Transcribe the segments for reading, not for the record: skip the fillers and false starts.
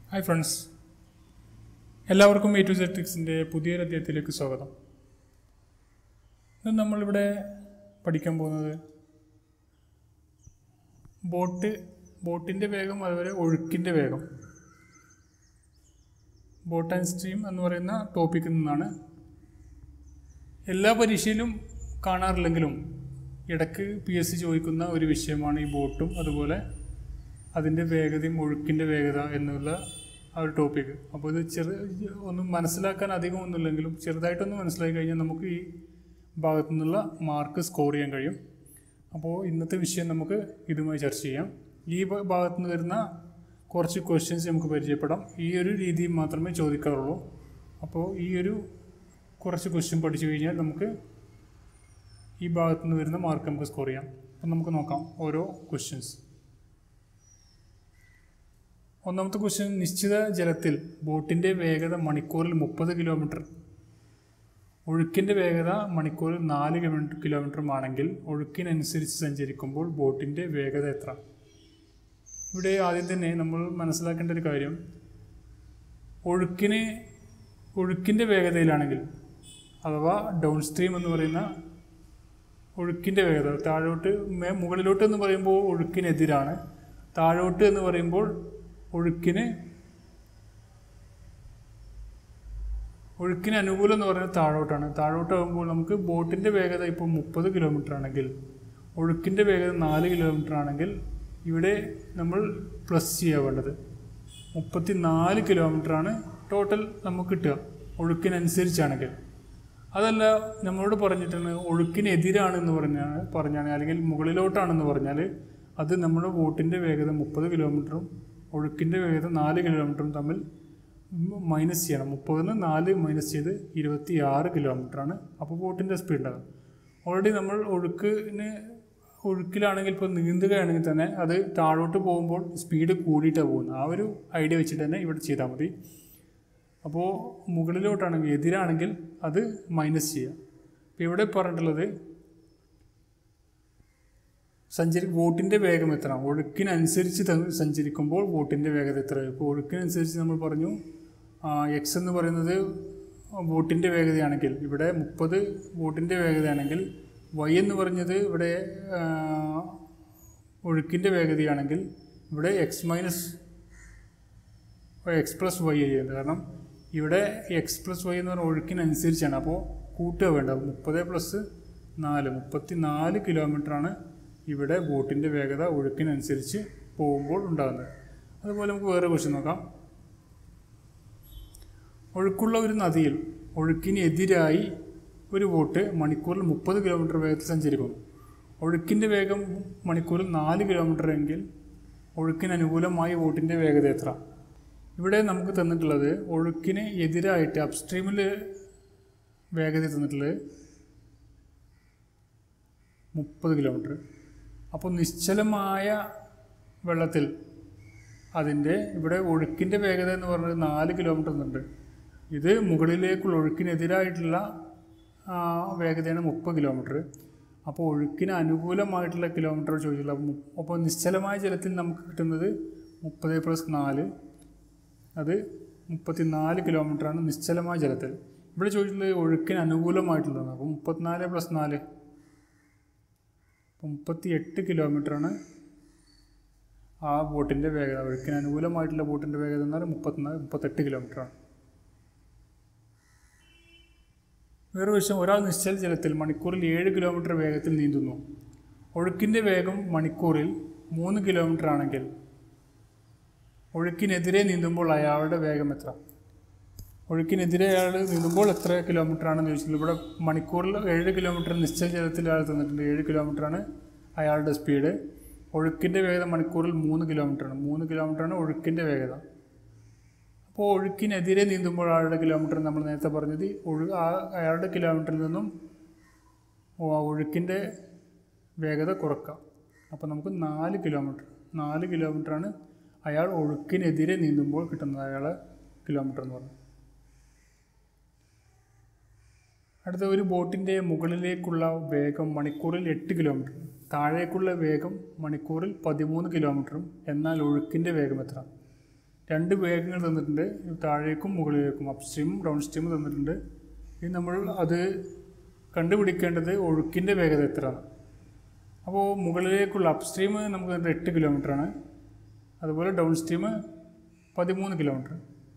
Hi friends, എല്ലാവർക്കും A to Z ട്രിക്സിൻ്റെ പുതിയൊരു അധ്യായത്തിലേക്ക് സ്വാഗതം. ഇന്ന് നമ്മളിവിടെ പഠിക്കാൻ പോകുന്നത് ബോട്ടിൻ്റെ വേഗം, അതുപോലെ ഒഴുക്കിൻ്റെ വേഗം, ബോട്ട് ആൻഡ് സ്ട്രീം എന്ന് പറയുന്ന ടോപ്പിക്കിൽ നിന്നാണ്. എല്ലാ പരീക്ഷയിലും കാണാറില്ലെങ്കിലും ഇടയ്ക്ക് PSC ചോദിക്കുന്ന ഒരു വിഷയമാണ് ഈ ബോട്ടും അതുപോലെ അതിൻ്റെ വേഗതയും ഒഴുക്കിൻ്റെ വേഗത എന്നുള്ള ആ ഒരു ടോപ്പിക്ക്. അപ്പോൾ ഇത് ഒന്നും മനസ്സിലാക്കാൻ അധികം ഒന്നുമില്ലെങ്കിലും ചെറുതായിട്ടൊന്ന് മനസ്സിലാക്കി കഴിഞ്ഞാൽ നമുക്ക് ഈ ഭാഗത്തു നിന്നുള്ള മാർക്ക് സ്കോർ ചെയ്യാൻ കഴിയും. അപ്പോൾ ഇന്നത്തെ വിഷയം നമുക്ക് ഇതുമായി ചർച്ച ചെയ്യാം. ഈ ഭാഗത്തു നിന്ന് വരുന്ന കുറച്ച് ക്വസ്റ്റ്യൻസ് നമുക്ക് പരിചയപ്പെടാം. ഈ ഒരു രീതിയിൽ മാത്രമേ ചോദിക്കാറുള്ളൂ. അപ്പോൾ ഈ ഒരു കുറച്ച് ക്വസ്റ്റ്യൻ പഠിച്ചു കഴിഞ്ഞാൽ നമുക്ക് ഈ ഭാഗത്തു നിന്ന് വരുന്ന മാർക്ക് നമുക്ക് സ്കോർ ചെയ്യാം. അപ്പം നമുക്ക് നോക്കാം ഓരോ ക്വസ്റ്റ്യൻസ്. ഒന്നാമത്തെ ക്വസ്റ്റ്യൻ, നിശ്ചിത ജലത്തിൽ ബോട്ടിൻ്റെ വേഗത മണിക്കൂറിൽ 30 കിലോമീറ്റർ, ഒഴുക്കിൻ്റെ വേഗത മണിക്കൂറിൽ 4 കിലോമീറ്ററുമാണെങ്കിൽ ഒഴുക്കിനനുസരിച്ച് സഞ്ചരിക്കുമ്പോൾ ബോട്ടിൻ്റെ വേഗത എത്ര? ഇവിടെ ആദ്യം തന്നെ നമ്മൾ മനസ്സിലാക്കേണ്ട ഒരു കാര്യം, ഒഴുക്കിൻ്റെ വേഗതയിലാണെങ്കിൽ, അഥവാ ഡൗൺ സ്ട്രീം എന്ന് പറയുന്ന ഒഴുക്കിൻ്റെ വേഗത, താഴോട്ട് മുകളിലോട്ട് എന്ന് പറയുമ്പോൾ ഒഴുക്കിനെതിരാണ്, താഴോട്ട് എന്ന് പറയുമ്പോൾ ഒഴുക്കിന് അനുകൂലം എന്ന് പറയുന്നത് താഴോട്ടാണ്. താഴോട്ടാകുമ്പോൾ നമുക്ക് ബോട്ടിൻ്റെ വേഗത ഇപ്പോൾ 30 കിലോമീറ്റർ ആണെങ്കിൽ ഒഴുക്കിൻ്റെ വേഗത 4 കിലോമീറ്റർ ആണെങ്കിൽ ഇവിടെ നമ്മൾ പ്ലസ് ചെയ്യാൻ വേണ്ടത് 34 കിലോമീറ്ററാണ് ടോട്ടൽ നമുക്ക് കിട്ടുക ഒഴുക്കിനനുസരിച്ചാണെങ്കിൽ. അതല്ല നമ്മളോട് പറഞ്ഞിട്ടാണ് ഒഴുക്കിനെതിരാണെന്ന് പറഞ്ഞാണ് അല്ലെങ്കിൽ മുകളിലോട്ടാണെന്ന് പറഞ്ഞാൽ അത് നമ്മുടെ ബോട്ടിൻ്റെ വേഗത 30 കിലോമീറ്ററും ഒഴുക്കിൻ്റെ വേഗത 4 കിലോമീറ്ററും തമ്മിൽ മൈനസ് ചെയ്യണം. 30-ന് 4 മൈനസ് ചെയ്ത് 26 കിലോമീറ്ററാണ് അപ്പോൾ ബോട്ടിൻ്റെ സ്പീഡ് ഉണ്ടാകും. ഓൾറെഡി നമ്മൾ ഒഴുക്കിലാണെങ്കിൽ ഇപ്പോൾ നീന്തുകയാണെങ്കിൽ തന്നെ അത് താഴോട്ട് പോകുമ്പോൾ സ്പീഡ് കൂടിയിട്ടാണ് പോകുന്നത്. ആ ഒരു ഐഡിയ വെച്ചിട്ട് തന്നെ ഇവിടെ ചെയ്താൽ മതി. അപ്പോൾ മുകളിലോട്ടാണെങ്കിൽ, എതിരാണെങ്കിൽ അത് മൈനസ് ചെയ്യുക. അപ്പോൾ ഇവിടെ പറഞ്ഞിട്ടുള്ളത് ബോട്ടിൻ്റെ വേഗം എത്ര, ഒഴുക്കിനനുസരിച്ച് സഞ്ചരിക്കുമ്പോൾ ബോട്ടിൻ്റെ വേഗത എത്ര. ഇപ്പോൾ ഒഴുക്കിനനുസരിച്ച് നമ്മൾ പറഞ്ഞു എക്സ് എന്ന് പറയുന്നത് ബോട്ടിൻ്റെ വേഗതയാണെങ്കിൽ, ഇവിടെ 30 ബോട്ടിൻ്റെ വേഗതയാണെങ്കിൽ, വൈ എന്ന് പറഞ്ഞത് ഇവിടെ ഒഴുക്കിൻ്റെ വേഗതയാണെങ്കിൽ ഇവിടെ എക്സ് പ്ലസ് വൈ ചെയ്യുന്നത്. കാരണം ഇവിടെ എക്സ് പ്ലസ് വൈ എന്ന് പറഞ്ഞാൽ ഒഴുക്കിനനുസരിച്ചാണ്. അപ്പോൾ കൂട്ടുക വേണ്ട, 30 + 4 34 കിലോമീറ്ററാണ് ഇവിടെ ബോട്ടിൻ്റെ വേഗത ഒഴുക്കിനനുസരിച്ച് പോകുമ്പോൾ ഉണ്ടാകുന്നത്. അതുപോലെ നമുക്ക് വേറെ ക്വസ്റ്റ്യൻ നോക്കാം. ഒഴുക്കുള്ള ഒരു നദിയിൽ ഒഴുക്കിനെതിരായി ഒരു ബോട്ട് മണിക്കൂറിൽ 30 കിലോമീറ്റർ വേഗത്തിൽ സഞ്ചരിക്കുന്നു. ഒഴുക്കിൻ്റെ വേഗം മണിക്കൂറിൽ 4 കിലോമീറ്റർ എങ്കിൽ ഒഴുക്കിന് അനുകൂലമായി ബോട്ടിൻ്റെ വേഗത എത്ര? ഇവിടെ നമുക്ക് തന്നിട്ടുള്ളത് ഒഴുക്കിന് എതിരായിട്ട് അപ്സ്ട്രീമിൽ വേഗത തന്നിട്ടുള്ളത് 30 കിലോമീറ്റർ. അപ്പോൾ നിശ്ചലമായ വെള്ളത്തിൽ അതിൻ്റെ ഇവിടെ ഒഴുക്കിൻ്റെ വേഗത എന്ന് പറഞ്ഞത് 4 കിലോമീറ്റർ എന്നുണ്ട്. ഇത് മുകളിലേക്കുള്ള ഒഴുക്കിനെതിരായിട്ടുള്ള വേഗതയാണ് 30 കിലോമീറ്റർ. അപ്പോൾ ഒഴുക്കിന് അനുകൂലമായിട്ടുള്ള കിലോമീറ്റർ ചോദിച്ചില്ല. അപ്പോൾ നിശ്ചലമായ ജലത്തിൽ നമുക്ക് കിട്ടുന്നത് 30 + 4, അത് 34 കിലോമീറ്ററാണ് നിശ്ചലമായ ജലത്തിൽ. ഇവിടെ ചോദിച്ചിട്ടുള്ളത് ഒഴുക്കിന് അനുകൂലമായിട്ടുള്ളതാണ്. അപ്പോൾ 34 + 4 38 കിലോമീറ്ററാണ് ആ ബോട്ടിൻ്റെ വേഗത. ഒഴുക്കിന് അനുകൂലമായിട്ടുള്ള ബോട്ടിൻ്റെ വേഗത എന്ന് പറഞ്ഞാൽ 38 കിലോമീറ്ററാണ്. വേറെ വിഷയം, ഒരാൾ നിശ്ചല ജലത്തിൽ മണിക്കൂറിൽ 7 കിലോമീറ്റർ വേഗത്തിൽ നീന്തുന്നു. ഒഴുക്കിൻ്റെ വേഗം മണിക്കൂറിൽ 3 കിലോമീറ്റർ ആണെങ്കിൽ ഒഴുക്കിനെതിരെ നീന്തുമ്പോൾ അയാളുടെ വേഗം എത്ര? ഒഴുക്കിനെതിരെ അയാൾ നീന്തുമ്പോൾ എത്ര കിലോമീറ്റർ ആണെന്ന് ചോദിച്ചിട്ടുള്ളൂ. ഇവിടെ മണിക്കൂറിൽ 7 കിലോമീറ്റർ നിശ്ചല ജലത്തിൽ അയാൾ തന്നിട്ടുണ്ട്. 7 കിലോമീറ്ററാണ് അയാളുടെ സ്പീഡ്. ഒഴുക്കിൻ്റെ വേഗത മണിക്കൂറിൽ 3 കിലോമീറ്ററാണ്. 3 കിലോമീറ്ററാണ് ഒഴുക്കിൻ്റെ വേഗത. അപ്പോൾ ഒഴുക്കിനെതിരെ നീന്തുമ്പോൾ അയാളുടെ കിലോമീറ്റർ നമ്മൾ നേരത്തെ പറഞ്ഞത് അയാളുടെ കിലോമീറ്ററിൽ നിന്നും ഒഴുക്കിൻ്റെ വേഗത കുറക്കാം. അപ്പോൾ നമുക്ക് 4 കിലോമീറ്ററാണ് അയാൾ ഒഴുക്കിനെതിരെ നീന്തുമ്പോൾ കിട്ടുന്നത്, അയാളെ കിലോമീറ്റർ എന്ന് പറഞ്ഞു. അടുത്ത, ഒരു ബോട്ടിൻ്റെ മുകളിലേക്കുള്ള വേഗം മണിക്കൂറിൽ 8 കിലോമീറ്റർ, താഴേക്കുള്ള വേഗം മണിക്കൂറിൽ 13 കിലോമീറ്ററും, എന്നാൽ ഒഴുക്കിൻ്റെ വേഗം എത്ര? രണ്ട് വേഗങ്ങൾ തന്നിട്ടുണ്ട്, താഴേക്കും മുകളിലേക്കും, അപ്പ് സ്ട്രീമും ഡൗൺ സ്ട്രീമും തന്നിട്ടുണ്ട്. ഇനി നമ്മൾ അത് കണ്ടുപിടിക്കേണ്ടത് ഒഴുക്കിൻ്റെ വേഗത എത്രയാണ്. അപ്പോൾ മുകളിലേക്കുള്ള അപ്പ് സ്ട്രീം നമുക്ക് 8 കിലോമീറ്ററാണ്, അതുപോലെ ഡൗൺ സ്ട്രീം 13 കിലോമീറ്റർ.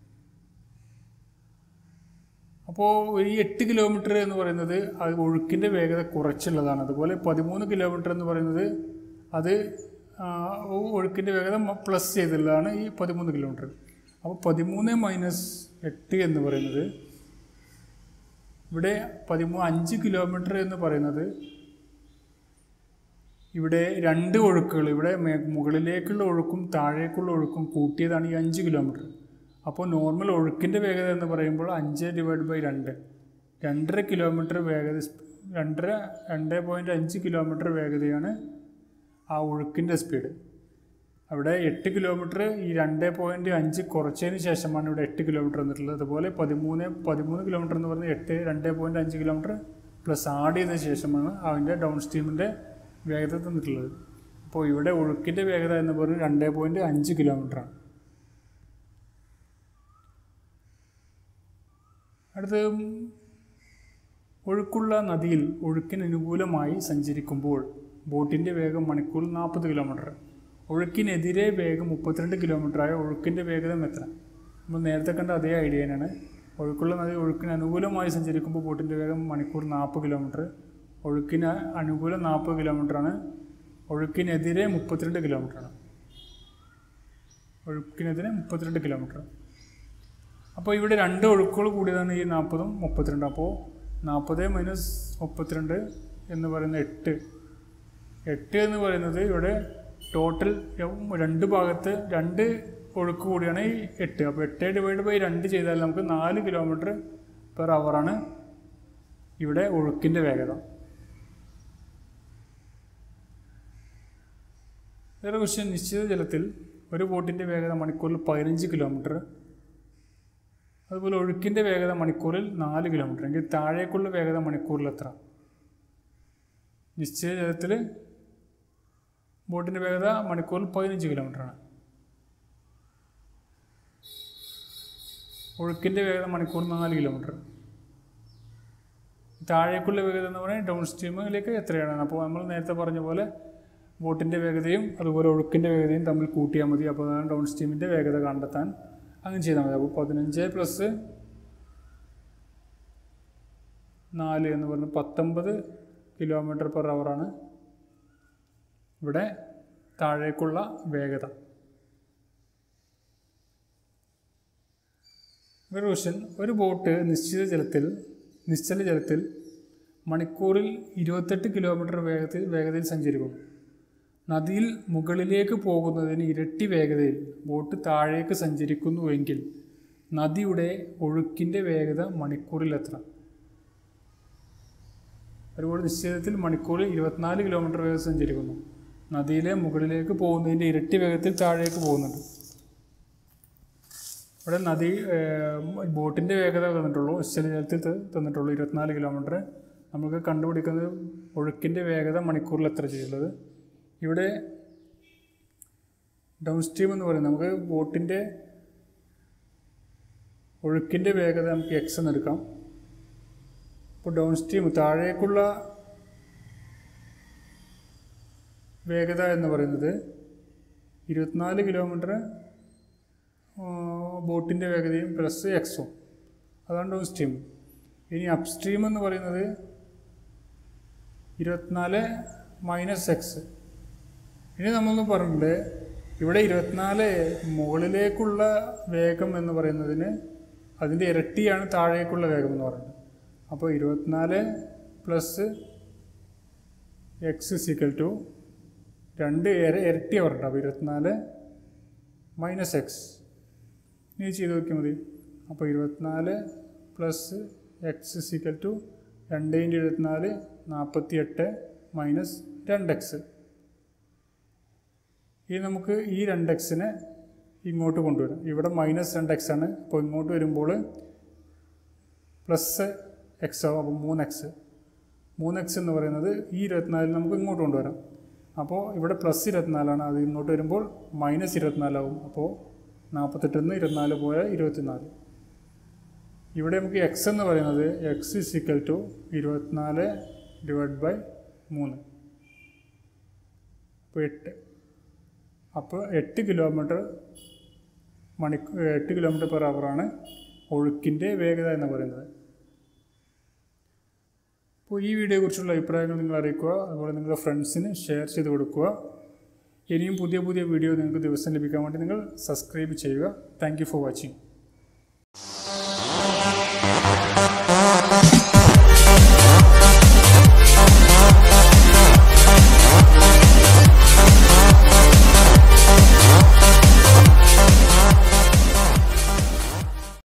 അപ്പോൾ ഈ 8 കിലോമീറ്റർ എന്ന് പറയുന്നത് അത് ഒഴുക്കിൻ്റെ വേഗത കുറച്ചുള്ളതാണ്. അതുപോലെ 13 കിലോമീറ്റർ എന്ന് പറയുന്നത് അത് ഒഴുക്കിൻ്റെ വേഗത പ്ലസ് ചെയ്തുള്ളതാണ് ഈ 13 കിലോമീറ്റർ. അപ്പോൾ 13 - 8 എന്ന് പറയുന്നത് ഇവിടെ 5 കിലോമീറ്റർ എന്ന് പറയുന്നത് ഇവിടെ രണ്ട് ഒഴുക്കുകൾ, ഇവിടെ മുകളിലേക്കുള്ള ഒഴുക്കും താഴേക്കുള്ള ഒഴുക്കും കൂട്ടിയതാണ് ഈ 5 കിലോമീറ്റർ. അപ്പോൾ നോർമൽ ഒഴുക്കിൻ്റെ വേഗത എന്ന് പറയുമ്പോൾ 5/2 2.5 കിലോമീറ്റർ വേഗത, 2.5 കിലോമീറ്റർ വേഗതയാണ് ആ ഒഴുക്കിൻ്റെ സ്പീഡ്. അവിടെ 8 കിലോമീറ്റർ ഈ 2.5 കുറച്ചതിന് ശേഷമാണ് ഇവിടെ 8 കിലോമീറ്റർ വന്നിട്ടുള്ളത്. അതുപോലെ 13 കിലോമീറ്റർ എന്ന് പറഞ്ഞാൽ 2.5 കിലോമീറ്റർ പ്ലസ് ആഡ് ചെയ്തതിന് ശേഷമാണ് അതിൻ്റെ ഡൗൺ സ്ട്രീമിൻ്റെ വേഗത തന്നിട്ടുള്ളത്. അപ്പോൾ ഇവിടെ ഒഴുക്കിൻ്റെ വേഗത എന്ന് പറയുന്നത് 2.5 കിലോമീറ്ററാണ്. അടുത്ത് ഒഴുക്കുള്ള നദിയിൽ ഒഴുക്കിന് അനുകൂലമായി സഞ്ചരിക്കുമ്പോൾ ബോട്ടിൻ്റെ വേഗം മണിക്കൂറിൽ 40 കിലോമീറ്റർ. ഒഴുക്കിനെതിരെ വേഗം 32 കിലോമീറ്ററായ ഒഴുക്കിൻ്റെ വേഗത എത്ര? നമ്മൾ നേരത്തെ കണ്ട അതേ ഐഡിയ തന്നെയാണ്. ഒഴുക്കുള്ള നദി ഒഴുക്കിന് അനുകൂലമായി സഞ്ചരിക്കുമ്പോൾ ബോട്ടിൻ്റെ വേഗം മണിക്കൂർ 40 കിലോമീറ്റർ. ഒഴുക്കിന് അനുകൂലം 40 കിലോമീറ്ററാണ്, ഒഴുക്കിനെതിരെ 32 കിലോമീറ്ററാണ്. ഒഴുക്കിനെതിരെ 32 കിലോമീറ്റർ. അപ്പോൾ ഇവിടെ രണ്ട് ഒഴുക്കുകൾ കൂടിയതാണ് ഈ 40ഉം 32. അപ്പോൾ 40 - 32 എന്ന് പറയുന്നത് 8. 8 എന്ന് പറയുന്നത് ഇവിടെ ടോട്ടൽ രണ്ട് ഭാഗത്ത് രണ്ട് ഒഴുക്ക് കൂടിയാണ് ഈ 8. അപ്പോൾ 8/2 ചെയ്താൽ നമുക്ക് 4 km/h ആണ് ഇവിടെ ഒഴുക്കിൻ്റെ വേഗത. വേറെ ക്വസ്റ്റ്യൻ, നിശ്ചിത ജലത്തിൽ ഒരു ബോട്ടിൻ്റെ വേഗത മണിക്കൂറിൽ 15 കിലോമീറ്റർ, അതുപോലെ ഒഴുക്കിൻ്റെ വേഗത മണിക്കൂറിൽ 4 കിലോമീറ്റർ എങ്കിൽ താഴേക്കുള്ള വേഗത മണിക്കൂറിൽ എത്ര? നിശ്ചിത ജലത്തിൽ ബോട്ടിൻ്റെ വേഗത മണിക്കൂറിൽ 15 കിലോമീറ്ററാണ്, ഒഴുക്കിൻ്റെ വേഗത മണിക്കൂറിൽ 4 കിലോമീറ്റർ. താഴേക്കുള്ള വേഗത എന്ന് പറയുന്നത് ഡൗൺ സ്ട്രീമിലേക്ക് എത്രയാണ്? അപ്പോൾ നമ്മൾ നേരത്തെ പറഞ്ഞ പോലെ ബോട്ടിൻ്റെ വേഗതയും അതുപോലെ ഒഴുക്കിൻ്റെ വേഗതയും തമ്മിൽ കൂട്ടിയാൽ മതി. അപ്പോൾ അതാണ് ഡൗൺ സ്ട്രീമിൻ്റെ വേഗത കണ്ടെത്താൻ അങ്ങനെ ചെയ്താൽ മതി. അപ്പോൾ 15 + 4 എന്ന് പറഞ്ഞാൽ 19 km/h ആണ് ഇവിടെ താഴേക്കുള്ള വേഗത. ഒരു ക്വസ്റ്റ്യൻ, ഒരു ബോട്ട് നിശ്ചല ജലത്തിൽ മണിക്കൂറിൽ 28 കിലോമീറ്റർ വേഗതയിൽ സഞ്ചരിക്കുന്നു. നദിയിൽ മുകളിലേക്ക് പോകുന്നതിന് ഇരട്ടി വേഗതയിൽ ബോട്ട് താഴേക്ക് സഞ്ചരിക്കുന്നുവെങ്കിൽ നദിയുടെ ഒഴുക്കിൻ്റെ വേഗത മണിക്കൂറിൽ എത്ര? ഒരു ബോട്ട് നിശ്ചലത്തിൽ മണിക്കൂറിൽ 24 കിലോമീറ്റർ വേഗത സഞ്ചരിക്കുന്നു. നദിയിലെ മുകളിലേക്ക് പോകുന്നതിൻ്റെ ഇരട്ടി വേഗത്തിൽ താഴേക്ക് പോകുന്നുണ്ട്. ഇവിടെ ബോട്ടിൻ്റെ വേഗത തന്നിട്ടുള്ളൂ, നിശ്ചല ജലത്തിൽ തന്നിട്ടുള്ളൂ 24 കിലോമീറ്റർ. നമുക്ക് കണ്ടുപിടിക്കുന്നത് ഒഴുക്കിൻ്റെ വേഗത മണിക്കൂറിൽ എത്ര ചെയ്യുള്ളത്. ഇവിടെ ഡൗൺ സ്ട്രീം എന്ന് പറയുന്നത് നമുക്ക് ബോട്ടിൻ്റെ ഒഴുക്കിൻ്റെ വേഗത നമുക്ക് x എന്നെടുക്കാം. ഇപ്പോൾ ഡൗൺ സ്ട്രീം താഴേക്കുള്ള വേഗത എന്ന് പറയുന്നത് 24 കിലോമീറ്റർ ബോട്ടിൻ്റെ വേഗതയും പ്ലസ് എക്സും, അതാണ് ഡൗൺ സ്ട്രീം. ഇനി അപ്പ് സ്ട്രീം എന്ന് പറയുന്നത് 24 - x. ഇനി നമ്മളൊന്ന് പറഞ്ഞിട്ടുണ്ട് ഇവിടെ 24 മുകളിലേക്കുള്ള വേഗം എന്ന് പറയുന്നതിന് അതിൻ്റെ ഇരട്ടിയാണ് താഴേക്കുള്ള വേഗം എന്ന് പറയുന്നത്. അപ്പോൾ 24 + x = 2 ഇരട്ടി പറഞ്ഞിട്ട്. അപ്പോൾ 24 - x ഇനി ചെയ്ത് നോക്കിയാൽ മതി. അപ്പോൾ 24 + x = 2 × 24 48 - 2x. ഇനി നമുക്ക് ഈ 2x-നെ ഇങ്ങോട്ട് കൊണ്ടുവരാം. ഇവിടെ -2x ആണ്, അപ്പോൾ ഇങ്ങോട്ട് വരുമ്പോൾ +x ആവും. അപ്പോൾ 3x. 3x എന്ന് പറയുന്നത് ഈ 24 നമുക്ക് ഇങ്ങോട്ട് കൊണ്ടുവരാം. അപ്പോൾ ഇവിടെ +24 ആണ്, അത് ഇങ്ങോട്ട് വരുമ്പോൾ -24 ആവും. അപ്പോൾ 48 24 പോയാൽ 24. ഇവിടെ നമുക്ക് എക്സ് എന്ന് പറയുന്നത് x is equal to 24 divide by 3, അപ്പോൾ 8. അപ്പോൾ 8 കിലോമീറ്റർ പെർ അവറാണ് ഒഴുക്കിൻ്റെ വേഗത എന്ന് പറയുന്നത്. അപ്പോൾ ഈ വീഡിയോയെക്കുറിച്ചുള്ള അഭിപ്രായങ്ങൾ നിങ്ങൾ അറിയിക്കുക. അതുപോലെ നിങ്ങളുടെ ഫ്രണ്ട്സിന് ഷെയർ ചെയ്ത് കൊടുക്കുക. ഇനിയും പുതിയ വീഡിയോ നിങ്ങൾക്ക് ദിവസം ലഭിക്കാൻ വേണ്ടി നിങ്ങൾ സബ്സ്ക്രൈബ് ചെയ്യുക. Thank you for watching.